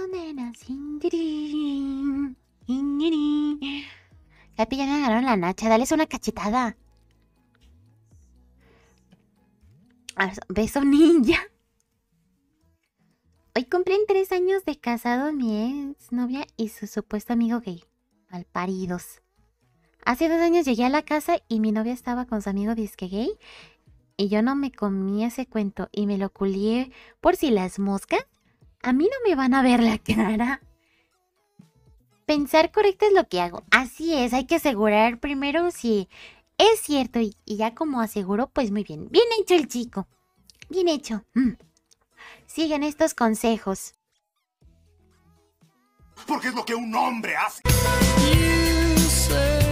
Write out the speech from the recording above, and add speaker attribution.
Speaker 1: Capi, ya me agarraron la nacha. Dales una cachetada. Beso ninja. Hoy cumplen 3 años de casado mi ex novia y su supuesto amigo gay. Malparidos. Hace 2 años llegué a la casa y mi novia estaba con su amigo disque gay. Y yo no me comí ese cuento y me lo culié por si las moscas. A mí no me van a ver la cara. Pensar correcto es lo que hago. Así es, hay que asegurar primero si es cierto y ya como aseguro, pues muy bien. Bien hecho el chico. Bien hecho. Sigan estos consejos.
Speaker 2: Porque es lo que un hombre hace.
Speaker 3: You say